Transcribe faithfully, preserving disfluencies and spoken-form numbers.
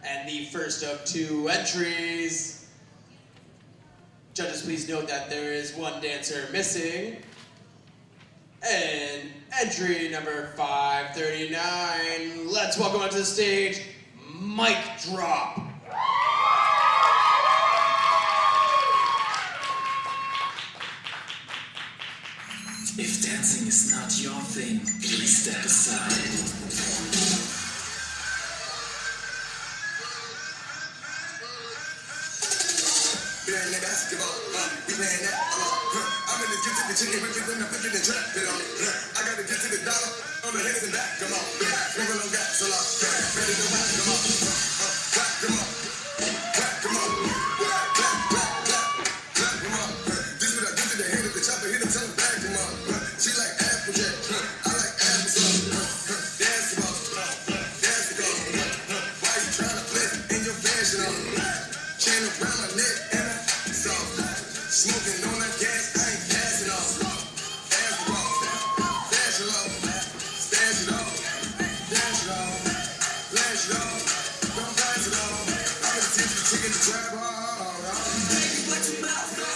And the first of two entries. Judges, please note that there is one dancer missing. And entry number five thirty-nine. Let's welcome onto the stage, Mic Drop. If dancing is not your thing, please step aside. Playing that basketball, uh, we playing that, uh, huh. I'm in the get to the chicken, whip it, then I'm flipping the trap, you know. I gotta get to the dollar, on the hands and back, come on. Never no gas, so long, ready to whack, come on. Uh, clap, come on. Clap, come on. Clap, clap, clap, clap, clap, come on. This is what I do to the head of the chopper, hit him, tell him back, come on. She like Applejack, I like applesauce. Dance the ball, dance the ball. Why you trying to flex in your fashion on? Chain around my neck and I smoking on that gas, I ain't passing off. Pass the ball, dash it off, stash it off, dash it off, flash it off, don't pass it off. I'm gonna teach the chicken to trap hard. Baby, what your mouth